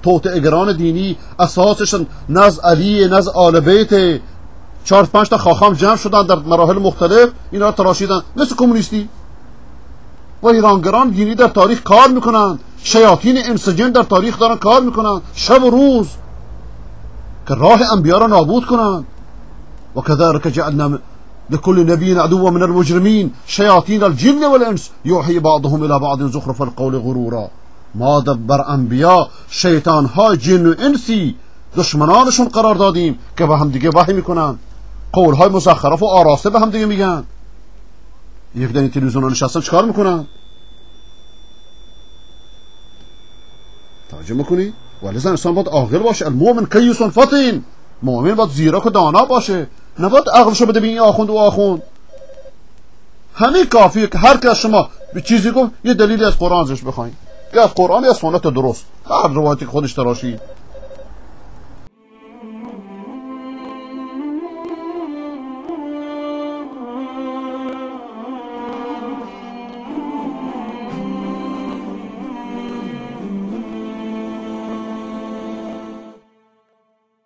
توطئه‌گران دینی اساسش نز علی نز آل بیت 4-5 تا خاخام جمع شدن در مراحل مختلف، اینا تراشیدن مثل کمونیستی. و ایرانگران دینی در تاریخ کار میکنن، شیاطین انسجن در تاریخ دارن کار میکنن شب و روز که راه انبیا را نابود کنن. و كذلك جعلنا لكل نبي عدوا من المجرمين شياطين الجن والانس يوحي بعضهم الى بعض زخرف القول غرورا. ما بر انبیا شیطان های جن و انسی دشمنانشون قرار دادیم که به هم دیگه وحی میکنن، قول های مزخرف و آراسته به هم دیگه میگن. یک دنی تلویزیون نشستن چیکار میکنن؟ توجه میکنی؟ ولذا انسان باید عاقل باشه. المؤمن کیس فطن، مؤمن باید زیرک و دانا باشه، نباید عقلشو بده به این آخوند و آخوند. همین کافیه که هر که شما به چیزی گفت یه دلیلی از قرآن ازش بخواین، یا از قرآن یا سنت درست، هر روایتی که خودش تراشید.